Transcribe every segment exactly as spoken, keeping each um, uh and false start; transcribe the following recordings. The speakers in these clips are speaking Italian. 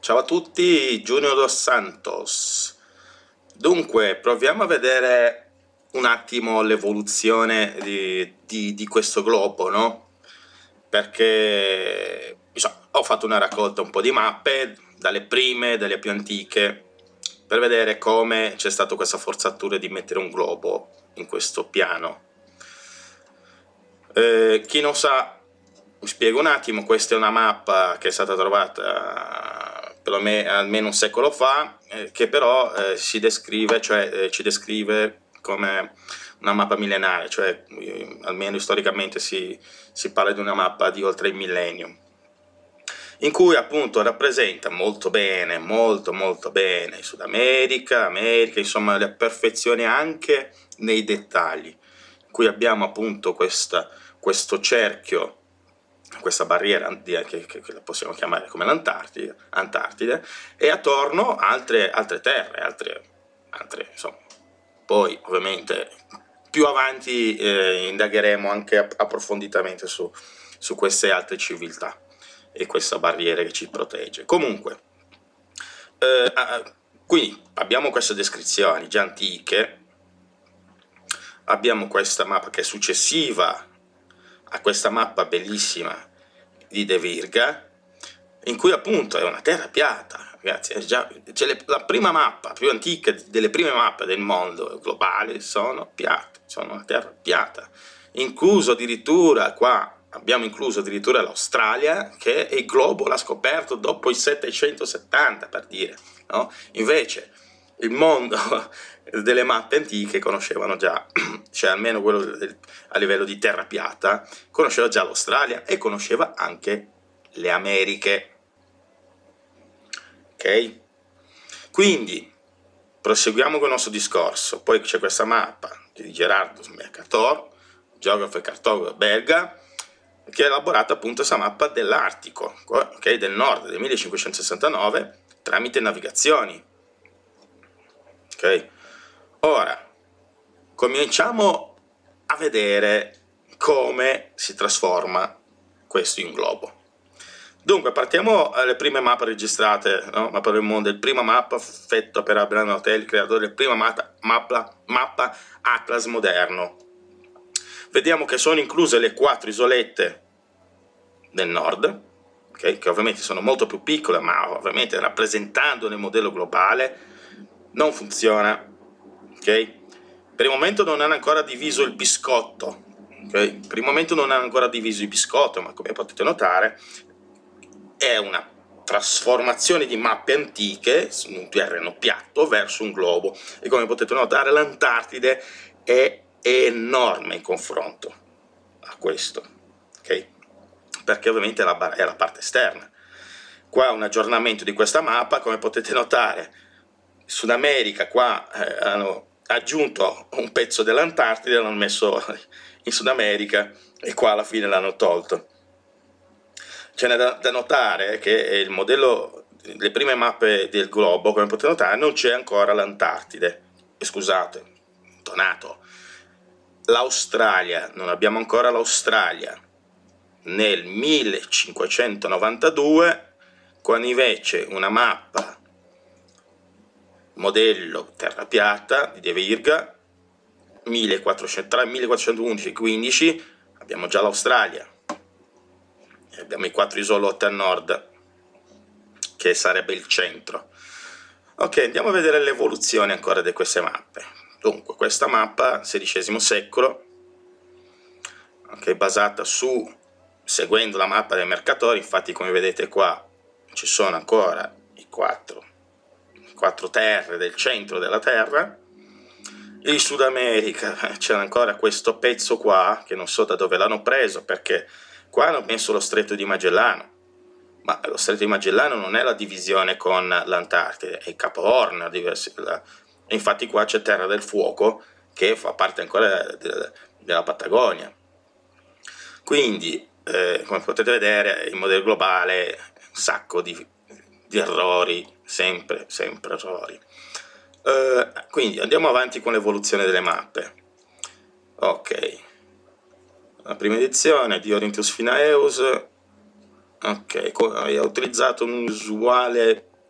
Ciao a tutti, Junior Dos Santos. Dunque, proviamo a vedere un attimo l'evoluzione di, di, di questo globo, no? Perché insomma, ho fatto una raccolta un po' di mappe, dalle prime, dalle più antiche, per vedere come c'è stata questa forzatura di mettere un globo in questo piano. Eh, chi non sa, vi spiego un attimo. Questa è una mappa che è stata trovata perlomeno almeno un secolo fa, eh, che però eh, si descrive, cioè eh, ci descrive come una mappa millenaria, cioè eh, almeno storicamente si, si parla di una mappa di oltre il millennio, in cui appunto rappresenta molto bene, molto molto bene il Sud America, America, insomma la perfezione anche nei dettagli, in cui abbiamo appunto questa, questo cerchio, questa barriera che, che, che la possiamo chiamare come l'Antartide, Antartide, e attorno altre, altre terre, altre, altre insomma. Poi ovviamente più avanti eh, indagheremo anche approfonditamente su, su queste altre civiltà e questa barriera che ci protegge. Comunque, eh, quindi abbiamo queste descrizioni già antiche, abbiamo questa mappa che è successiva a questa mappa bellissima di De Virga, in cui appunto è una terra piatta, ragazzi. È già, cioè la prima mappa più antica delle prime mappe del mondo globale sono piatte, sono una terra piatta, incluso addirittura qua. Abbiamo incluso addirittura l'Australia, che il globo l'ha scoperto dopo il settecentosettanta, per dire, no? Invece il mondo delle mappe antiche conoscevano già, cioè almeno quello del, a livello di terra piatta, conosceva già l'Australia e conosceva anche le Americhe. Ok? Quindi proseguiamo con il nostro discorso. Poi c'è questa mappa di Gerardo Mercator, geografo e cartografo belga, che ha elaborato appunto questa mappa dell'Artico, okay, del nord, del millecinquecentosessantanove, tramite navigazioni. Ok? Ora, cominciamo a vedere come si trasforma questo in globo. Dunque, partiamo dalle prime mappe registrate, no? Mappa del mondo, il prima mappa fatta per Abraham Hotel, il creatore del prima mappa, mappa, mappa Atlas moderno. Vediamo che sono incluse le quattro isolette del nord, okay, che ovviamente sono molto più piccole, ma ovviamente rappresentando nel modello globale non funziona. Okay? Per il momento non hanno ancora diviso il biscotto, okay? Per il momento non hanno ancora diviso il biscotto, ma come potete notare è una trasformazione di mappe antiche su un terreno piatto verso un globo, e come potete notare l'Antartide è enorme in confronto a questo, ok? Perché ovviamente è la, è la parte esterna. Qua un aggiornamento di questa mappa, come potete notare Sud America qua eh, hanno aggiunto un pezzo dell'Antartide, l'hanno messo in Sud America e qua alla fine l'hanno tolto. C'è da, da notare che il modello, le prime mappe del globo, come potete notare, non c'è ancora l'Antartide, eh, scusate, donato, l'Australia, non abbiamo ancora l'Australia. Nel millecinquecentonovantadue, quando invece una mappa modello terra piatta di De Virga, tra millequattrocentoundici e quindici, abbiamo già l'Australia e abbiamo i quattro isolotti a nord, che sarebbe il centro. Ok, andiamo a vedere l'evoluzione ancora di queste mappe. Dunque, questa mappa sedicesimo secolo, okay, basata su, seguendo la mappa del Mercator. Infatti, come vedete qua ci sono ancora i quattro quattro terre del centro della Terra. Il Sud America, c'è ancora questo pezzo qua che non so da dove l'hanno preso, perché qua hanno messo lo Stretto di Magellano, ma lo Stretto di Magellano non è la divisione con l'Antartide, è il Capo Horn. Infatti qua c'è Terra del Fuoco, che fa parte ancora della Patagonia. Quindi eh, come potete vedere il modello globale, un sacco di, di errori, sempre, sempre errori. Uh, quindi andiamo avanti con l'evoluzione delle mappe. Ok, la prima edizione di Orientus Finaeus, ok, ha utilizzato un usuale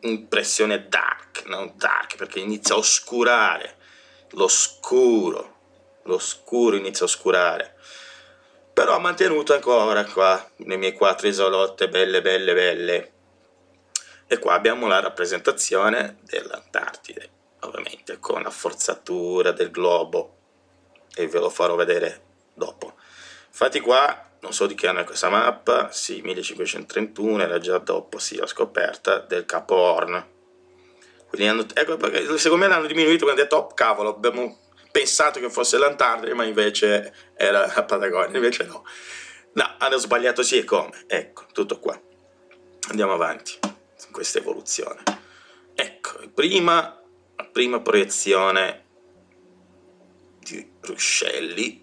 impressione dark, non dark perché inizia a oscurare, l'oscuro, l'oscuro inizia a oscurare, però ha mantenuto ancora qua le mie quattro isolotte belle belle belle. E qua abbiamo la rappresentazione dell'Antartide, ovviamente con la forzatura del globo, e ve lo farò vedere dopo. Infatti qua, non so di che anno è questa mappa, sì, millecinquecentotrentuno, era già dopo, sì, la scoperta del Capo Horn. Quindi hanno, ecco perché secondo me l'hanno diminuito, quando hanno detto, oh cavolo, abbiamo pensato che fosse l'Antartide, ma invece era la Patagonia, invece no. No, hanno sbagliato sì e come, ecco, tutto qua. Andiamo avanti in questa evoluzione. Ecco, prima, la prima proiezione di Ruscelli,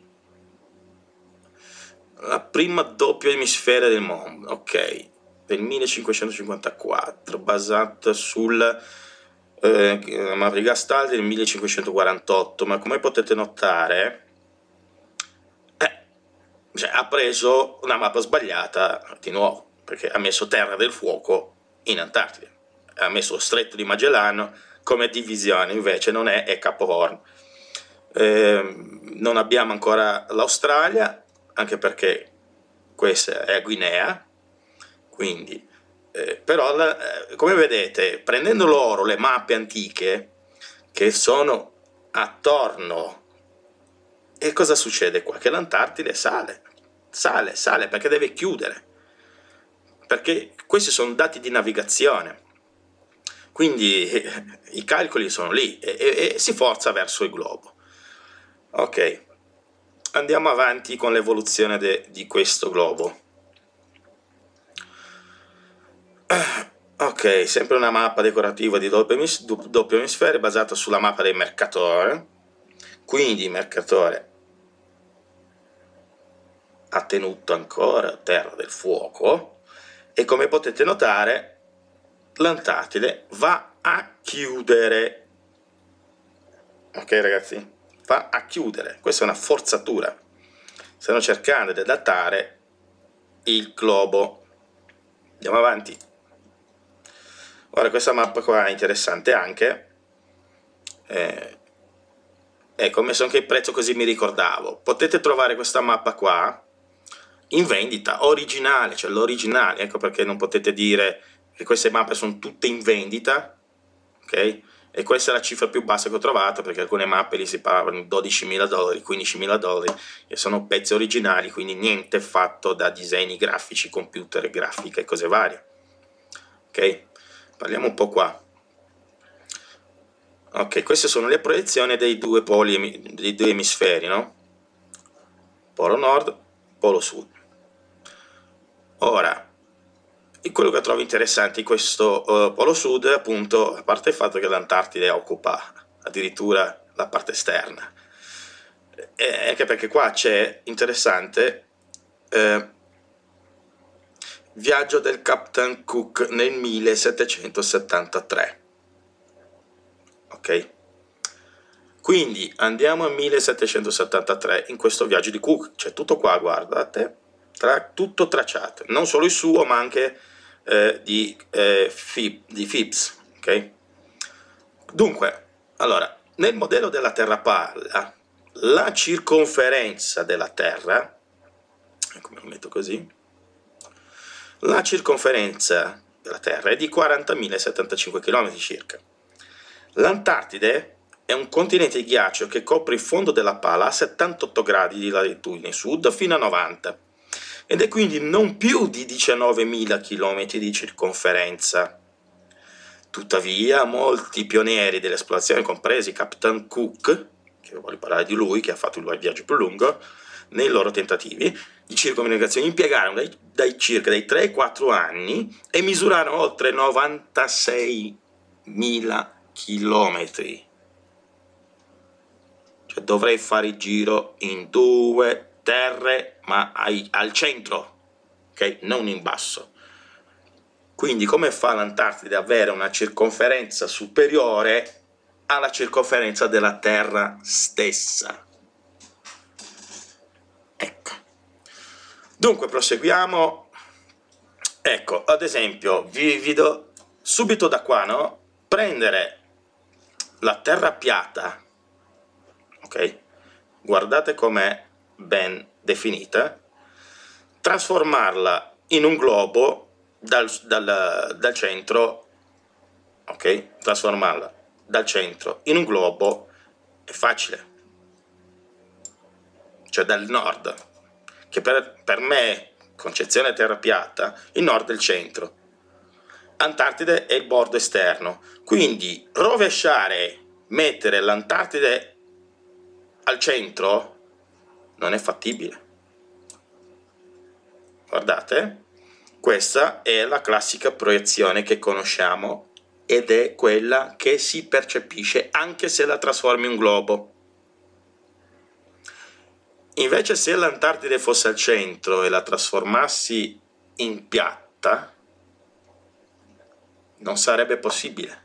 la prima doppia emisfera del mondo, ok, del millecinquecentocinquantaquattro, basata sul eh, mappa di Gastaldi del millecinquecentoquarantotto, ma come potete notare eh, cioè, ha preso una mappa sbagliata di nuovo, perché ha messo Terra del Fuoco in Antartide, ha messo lo Stretto di Magellano come divisione, invece non è, è Capo Horn. Eh, non abbiamo ancora l'Australia, anche perché questa è Guinea, quindi eh, però eh, come vedete, prendendo loro le mappe antiche che sono attorno, e cosa succede qua? Che l'Antartide sale, sale, sale perché deve chiudere, perché questi sono dati di navigazione, quindi eh, i calcoli sono lì e, e, e si forza verso il globo. Ok, andiamo avanti con l'evoluzione di questo globo. Ok, sempre una mappa decorativa di doppio, emis doppio emisfero basata sulla mappa del Mercatore. Quindi il Mercatore ha tenuto ancora Terra del Fuoco e, come potete notare, l'Antartide va a chiudere. Ok ragazzi, va a chiudere, questa è una forzatura, stanno cercando di adattare il globo. Andiamo avanti. Ora questa mappa qua è interessante anche, eh, ecco, ho messo anche il prezzo così mi ricordavo. Potete trovare questa mappa qua in vendita, originale, cioè l'originale, ecco perché non potete dire che queste mappe sono tutte in vendita, ok? E questa è la cifra più bassa che ho trovato, perché alcune mappe lì si parlano di dodicimila dollari, quindicimila dollari, e sono pezzi originali, quindi niente fatto da disegni grafici, computer, grafica e cose varie. Ok? Parliamo un po' qua. Ok, queste sono le proiezioni dei due poli, dei due emisferi, no? Polo nord, polo sud. Ora, quello che trovo interessante in questo uh, polo sud è appunto, a parte il fatto che l'Antartide occupa addirittura la parte esterna, e anche perché qua c'è interessante eh, viaggio del Captain Cook nel millesettecentosettantatré. Ok? Quindi andiamo al millesettecentosettantatré in questo viaggio di Cook, c'è tutto qua, guardate, tra, tutto tracciato, non solo il suo ma anche eh, di, eh, di Phips, ok? Dunque, allora, nel modello della Terra palla, la circonferenza della Terra, come lo metto così, la circonferenza della Terra è di quarantamila settantacinque circa. L'Antartide è un continente di ghiaccio che copre il fondo della pala a settantotto gradi di latitudine sud fino a novanta, ed è quindi non più di diciannovemila chilometri di circonferenza. Tuttavia, molti pionieri dell'esplorazione, compresi Captain Cook, che voglio parlare di lui, che ha fatto il viaggio più lungo, nei loro tentativi di circumnavigazione impiegarono dai, dai circa dai tre ai quattro anni e misurarono oltre novantaseimila chilometri. Cioè dovrei fare il giro in due terre, ma ai, al centro, ok? Non in basso. Quindi come fa l'Antartide ad avere una circonferenza superiore alla circonferenza della Terra stessa? Ecco. Dunque proseguiamo. Ecco, ad esempio, vi, vi do subito da qua, no? Prendere la terra piatta, ok? Guardate com'è ben definita, trasformarla in un globo dal, dal, dal centro, ok? Trasformarla dal centro in un globo è facile, cioè dal nord, che per, per me, concezione terra piatta, il nord è il centro, Antartide è il bordo esterno, quindi rovesciare, mettere l'Antartide al centro non è fattibile. Guardate, questa è la classica proiezione che conosciamo ed è quella che si percepisce anche se la trasformi in un globo. Invece se l'Antartide fosse al centro e la trasformassi in piatta, non sarebbe possibile.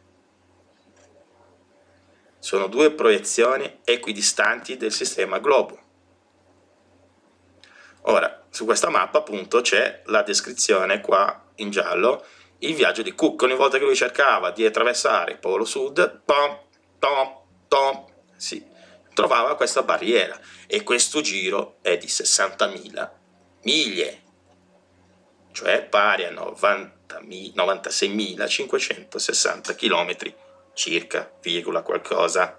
Sono due proiezioni equidistanti del sistema globo. Ora, su questa mappa appunto c'è la descrizione qua in giallo, il viaggio di Cook. Ogni volta che lui cercava di attraversare il polo sud, pom, pom, pom, sì, trovava questa barriera, e questo giro è di sessantamila miglia, cioè pari a novantaseimilacinquecentosessanta chilometri circa, virgola qualcosa.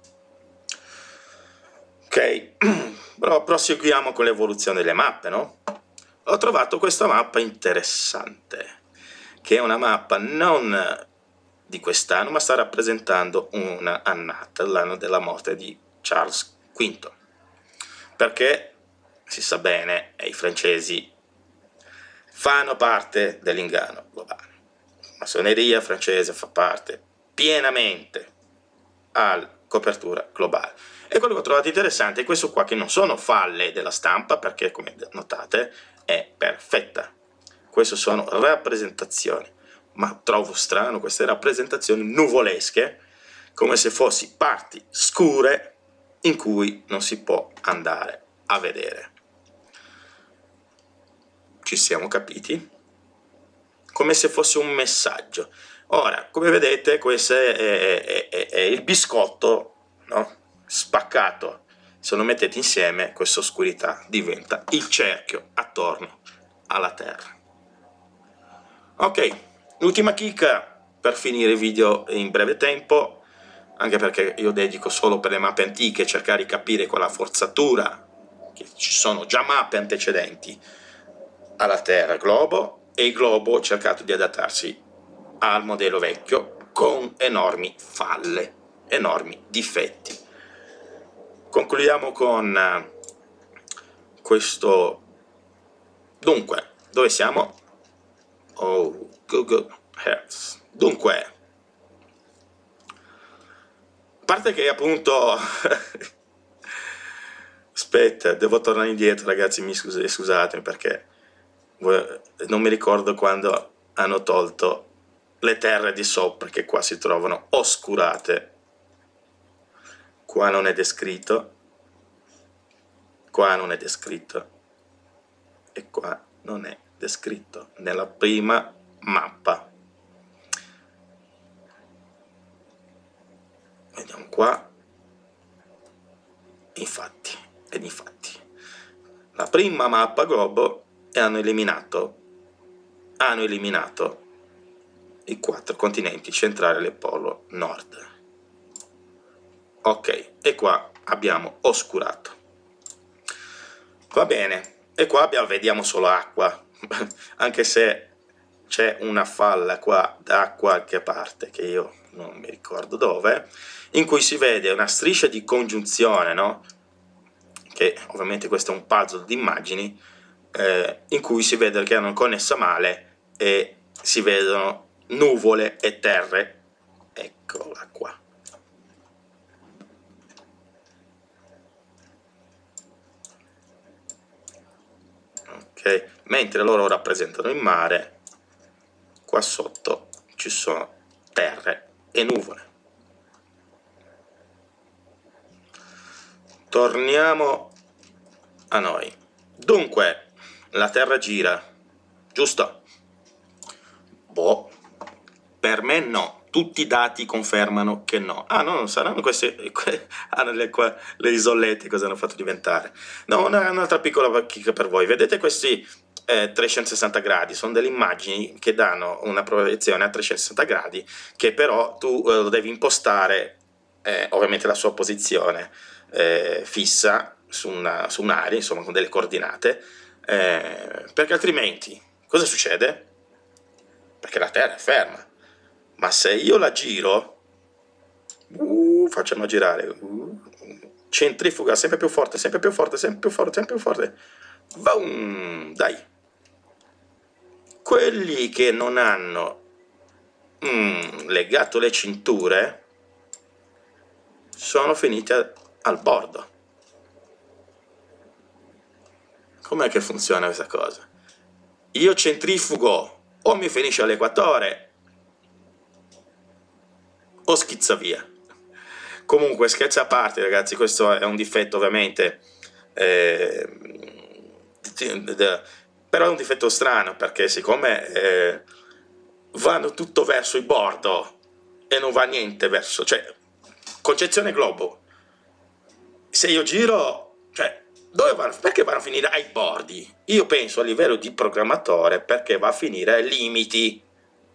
Ok, però proseguiamo con l'evoluzione delle mappe, no? Ho trovato questa mappa interessante, che è una mappa non di quest'anno, ma sta rappresentando una annata, l'anno della morte di Charles quinto, perché si sa bene, e i francesi fanno parte dell'inganno globale. La massoneria francese fa parte pienamente alla copertura globale. E quello che ho trovato interessante è questo qua, che non sono falle della stampa, perché come notate è perfetta. Queste sono rappresentazioni, ma trovo strano queste rappresentazioni nuvolesche, come se fossi parti scure in cui non si può andare a vedere. Ci siamo capiti? Come se fosse un messaggio. Ora, come vedete, questo è, è, è, è il biscotto, no? Spaccato. Se lo mettete insieme, questa oscurità diventa il cerchio attorno alla Terra. Ok, l'ultima chicca per finire il video in breve tempo, anche perché io dedico solo per le mappe antiche cercare di capire quella forzatura, che ci sono già mappe antecedenti alla Terra globo, e il globo ha cercato di adattarsi al modello vecchio con enormi falle, enormi difetti. Concludiamo con questo. Dunque, dove siamo? Oh, Google Earth. Dunque, a parte che appunto aspetta, devo tornare indietro, ragazzi, mi scusate, scusatemi, perché non mi ricordo quando hanno tolto le terre di sopra, che qua si trovano oscurate. Qua non è descritto, qua non è descritto, e qua non è descritto nella prima mappa. Vediamo qua, infatti, ed infatti, la prima mappa globo, e hanno eliminato, hanno eliminato i quattro continenti centrali e il polo nord. Ok, e qua abbiamo oscurato. Va bene, e qua abbiamo, vediamo solo acqua, anche se c'è una falla qua da qualche parte, che io non mi ricordo dove, in cui si vede una striscia di congiunzione, no? Che ovviamente questo è un puzzle di immagini, eh, in cui si vede che hanno connessa male e si vedono nuvole e terre. Eccola qua. Ok, mentre loro rappresentano il mare, qua sotto ci sono terre e nuvole. Torniamo a noi. Dunque, la Terra gira, giusto? Boh, me no, tutti i dati confermano che no. Ah no, non saranno queste, que, ah, le, qua, le isolette cosa hanno fatto diventare. No, una, un'altra piccola chicca per voi, vedete questi eh, trecentosessanta gradi, sono delle immagini che danno una proiezione a trecentosessanta gradi, che però tu eh, lo devi impostare, eh, ovviamente la sua posizione eh, fissa su, una, su un'area, insomma con delle coordinate, eh, perché altrimenti cosa succede? Perché la Terra è ferma, ma se io la giro, uh, facciamo girare, uh, centrifuga sempre più forte, sempre più forte, sempre più forte, sempre più forte, boom, dai. Quelli che non hanno mm, legato le cinture sono finiti a, al bordo. Com'è che funziona questa cosa? Io centrifugo, o mi finisce all'equatore o schizza via. Comunque, scherzi a parte, ragazzi, questo è un difetto ovviamente, eh, però è un difetto strano, perché siccome eh, vanno tutto verso il bordo e non va niente verso, cioè, concezione globo, se io giro, cioè, dove vanno, perché vanno a finire ai bordi? Io penso a livello di programmatore perché va a finire ai limiti,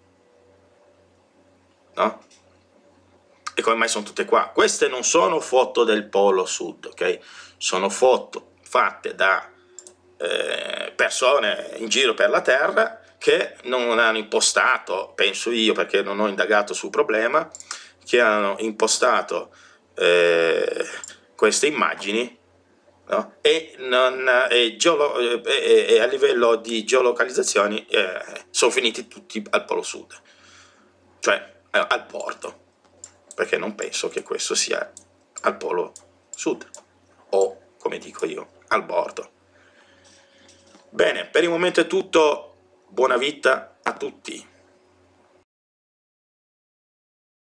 no? E come mai sono tutte qua? Queste non sono foto del polo sud, ok? Sono foto fatte da eh, persone in giro per la Terra che non hanno impostato, penso io perché non ho indagato sul problema, che hanno impostato eh, queste immagini, no? e, non, e, geolo, e, e a livello di geolocalizzazioni eh, sono finiti tutti al polo sud, cioè eh, al bordo, perché non penso che questo sia al polo sud o, come dico io, al bordo. Bene, per il momento è tutto, buona vita a tutti.